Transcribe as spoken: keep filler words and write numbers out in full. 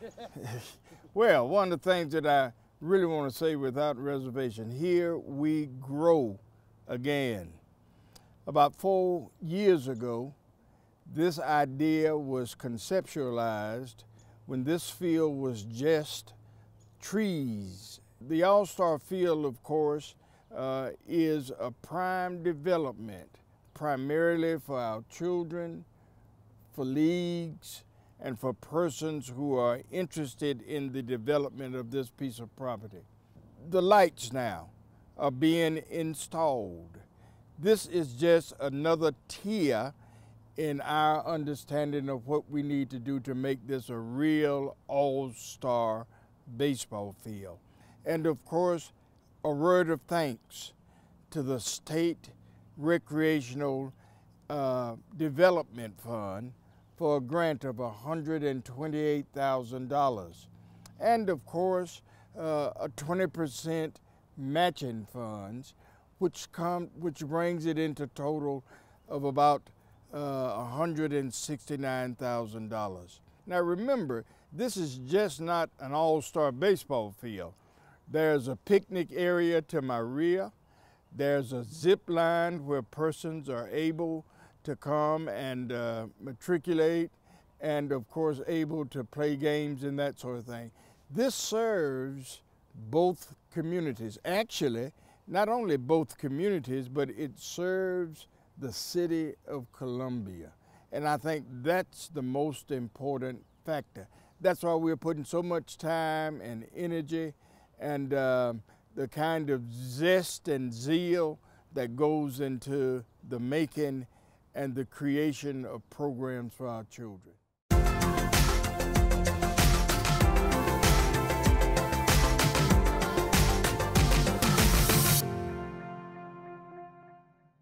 Well, one of the things that I really want to say without reservation, here we grow again. About four years ago, this idea was conceptualized when this field was just trees. The All-Star Field, of course, uh, is a prime development, primarily for our children, for leagues, and for persons who are interested in the development of this piece of property. The lights now are being installed. This is just another tier in our understanding of what we need to do to make this a real all-star baseball field. And of course, a word of thanks to the State Recreational uh, Development Fund for a grant of one hundred twenty-eight thousand dollars. And of course, uh, a twenty percent matching funds, which, come, which brings it into total of about uh, one hundred sixty-nine thousand dollars. Now remember, this is just not an all-star baseball field. There's a picnic area to my rear. There's a zip line where persons are able to come and uh, matriculate, and of course able to play games and that sort of thing. This serves both communities. Actually, not only both communities, but it serves the city of Columbia. And I think that's the most important factor. That's why we're putting so much time and energy and uh, the kind of zest and zeal that goes into the making and the creation of programs for our children.